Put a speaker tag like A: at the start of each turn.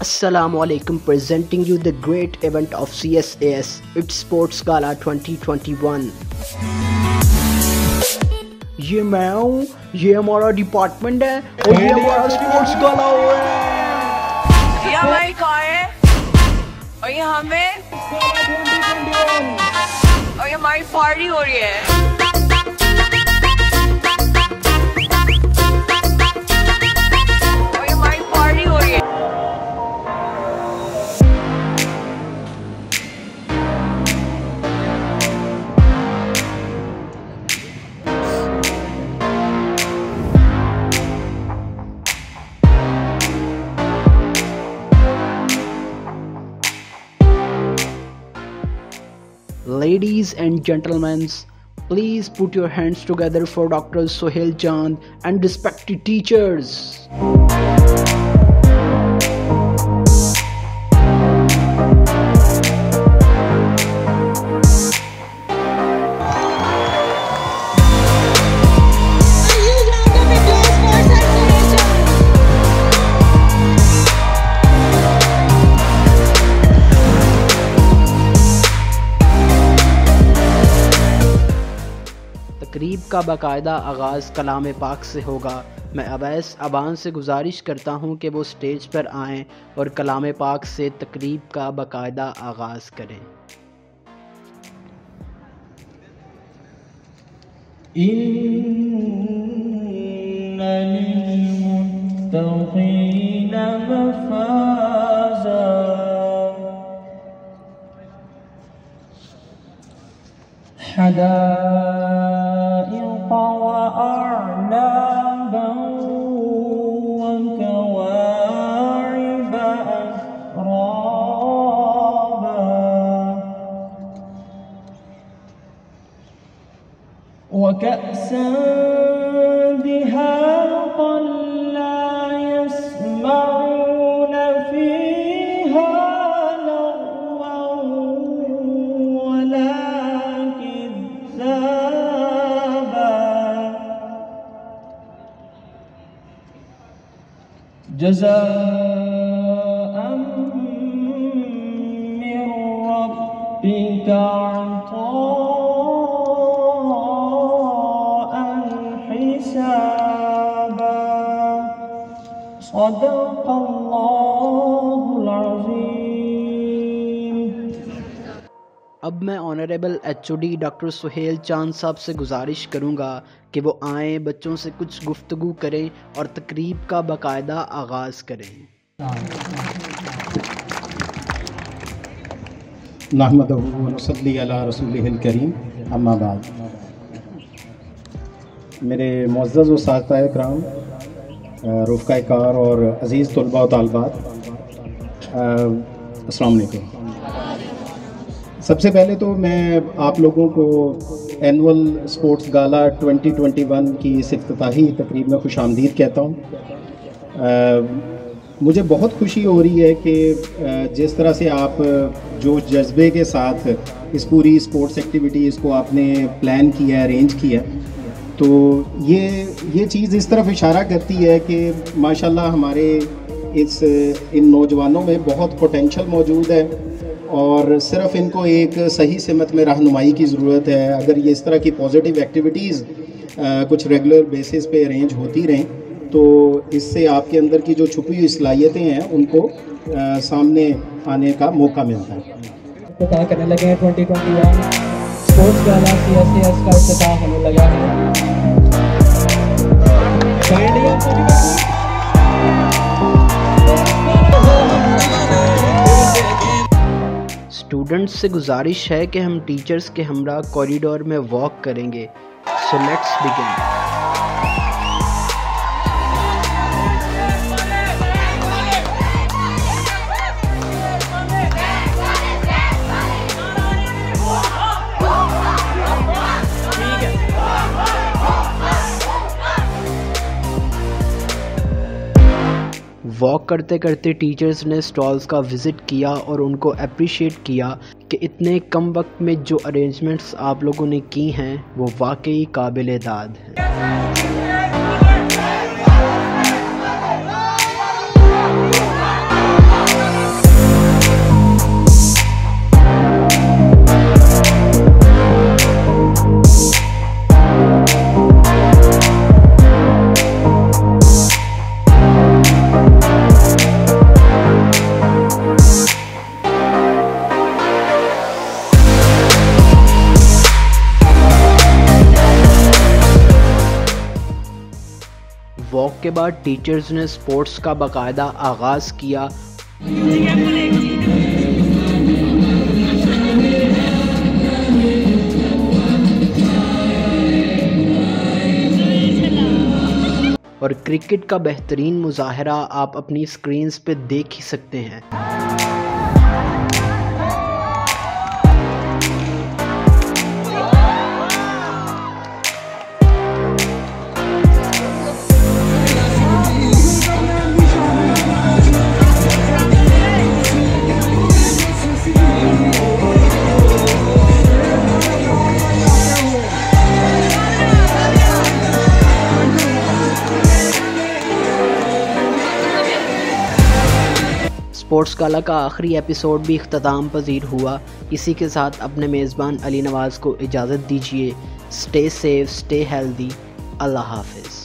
A: Assalamualaikum, presenting you the great event of CSAS, its Sports Gala 2021. ये मैं हूँ, ये हमारा डिपार्टमेंट है और ये हमारा स्पोर्ट्स गाला है।
B: ये हमारी कार है और ये हमें और ये हमारी पार्टी हो रही है।
A: Ladies and gentlemen, please put your hands together for Dr. Sohail Chand and respected teachers. तकरीब का बाकायदा आगाज़ कलाम पाक से होगा। मैं अवैस अबान से गुजारिश करता हूँ कि वो स्टेज पर आएँ और कलाम पाक से तकरीब का बाकायदा आगाज़ करें।
C: حدائق وأعنابا وكواعب أترابا وكأسا دهاقا لا يسمعون فيها لغوا ولا جزاء من ربك عطاء حسابا صدق الله العظيم।
A: अब मैं ऑनरेबल HOD डॉक्टर सुहेल चांद साहब से गुजारिश करूंगा कि वो आएँ, बच्चों से कुछ गुफ्तगू करें और तकरीब का बाकायदा आगाज़ करें।
D: नहमदुहु व नसल्ली अला रसूलिहिल करीम, अम्मा बाद। मेरे मुअज़्ज़ज़ उस्ताद इकराम, रुफ़क़ाए कार और अज़ीज़ तलबा व तालिबात, अस्सलाम वालेकुम। सबसे पहले तो मैं आप लोगों को एनुअल स्पोर्ट्स गाला 2021 की इस इफ्तिताही तकरीब में खुशामदीद कहता हूँ। मुझे बहुत खुशी हो रही है कि जिस तरह से आप जो जज्बे के साथ इस पूरी स्पोर्ट्स एक्टिविटीज़ को आपने प्लान किया, अरेंज किया, तो ये चीज़ इस तरफ इशारा करती है कि माशाल्लाह हमारे इन नौजवानों में बहुत पोटेंशियल मौजूद है और सिर्फ़ इनको एक सही सिमत में रहनुमाई की ज़रूरत है। अगर ये इस तरह की पॉजिटिव एक्टिविटीज़ कुछ रेगुलर बेसिस पे अरेंज होती रहें तो इससे आपके अंदर की जो छुपी हुई सलाहियतें हैं उनको सामने आने का मौका मिलता है।
C: इफ्तिताह करने लगे हैं 2021 स्पोर्ट्स गाला CSAS का इफ्तिताह होने लगा है।
A: स्टूडेंट्स से गुजारिश है कि हम टीचर्स के हमरा कॉरिडोर में वॉक करेंगे। So let's begin. वॉक करते करते टीचर्स ने स्टॉल्स का विज़िट किया और उनको अप्रिशिएट किया कि इतने कम वक्त में जो अरेंजमेंट्स आप लोगों ने की हैं वो वाकई काबिल दाद हैं। के बाद टीचर्स ने स्पोर्ट्स का बाकायदा आगाज़ किया। और क्रिकेट का बेहतरीन मुजाहरा आप अपनी स्क्रीन्स पे देख ही सकते हैं। स्पोर्ट्स गाला का आखिरी एपिसोड भी इख्तिताम पजीर हुआ। इसी के साथ अपने मेज़बान अली नवाज़ को इजाज़त दीजिए। स्टे सेफ, स्टे हेल्दी, अल्लाह हाफिज़।